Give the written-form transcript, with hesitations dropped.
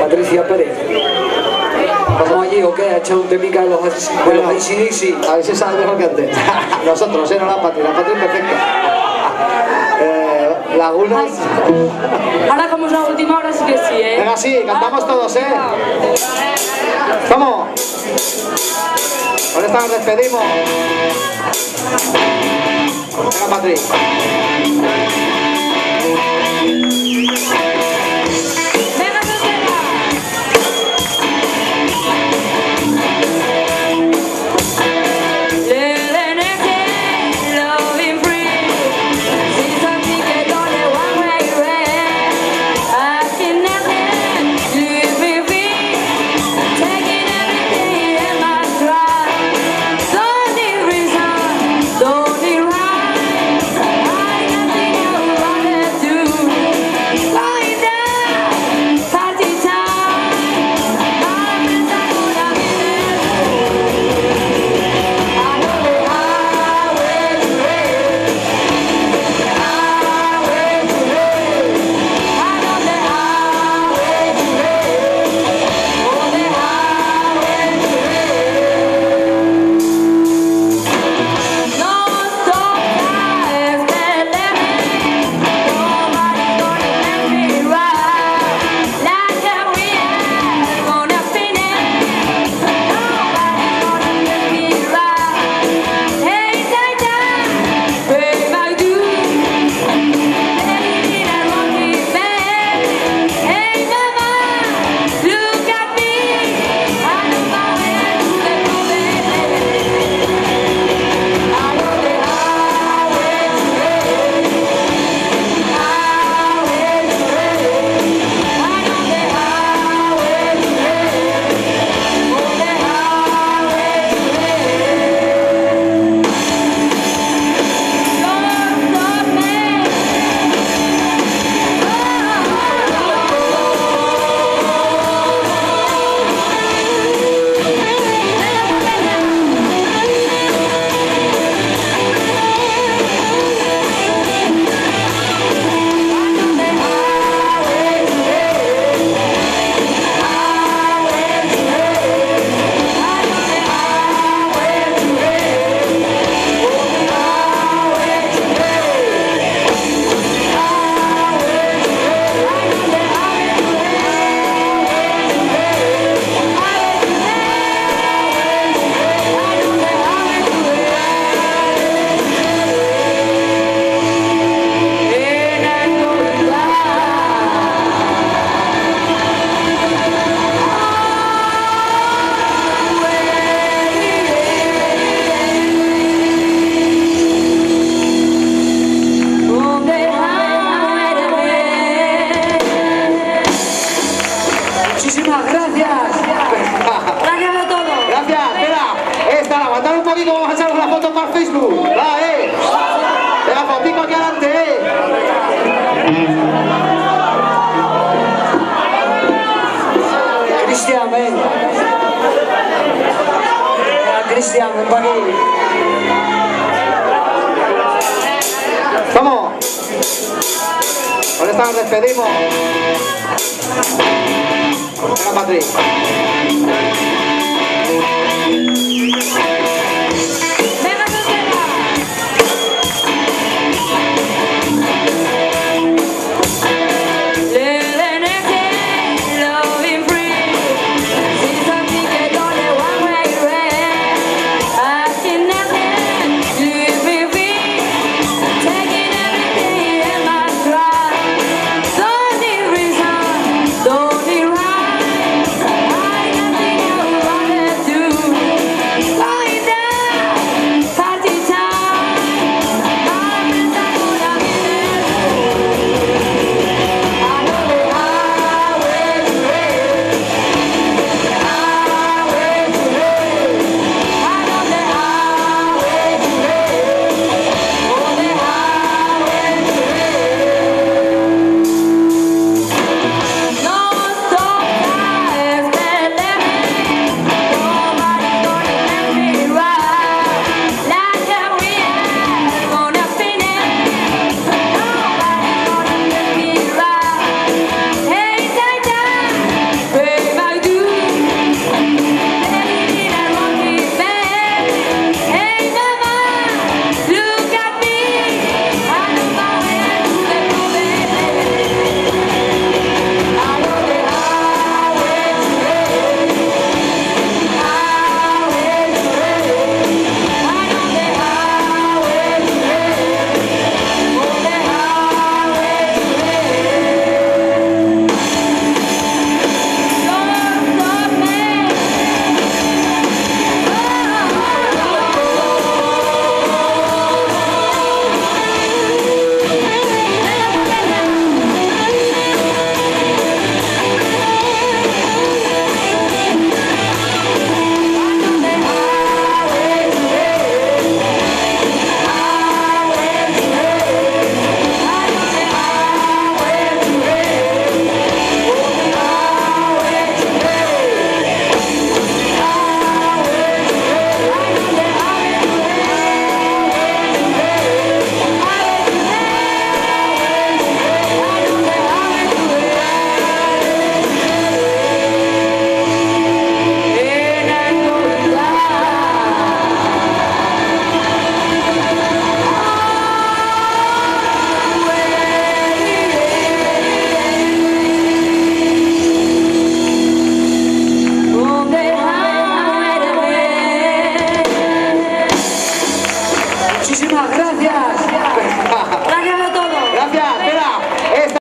Patricia Pérez. ¿Vamos allí o qué? ¿Ha echado un temica de los AC/DC? A ver si sabes mejor que antes. Nosotros, no la Patri es perfecta. Lagunas. Ahora como es la última hora sí que sí, ¿eh? Venga, sí, cantamos todos, ¿eh? ¡Vamos! Con esta nos despedimos. Venga, Patri. Vamos a echar una foto para Facebook. Va, venga, fotico aquí adelante, Cristian, ven. Venga, Cristian, ven para aquí. Vamos. Con esta nos despedimos. Venga, Patrick.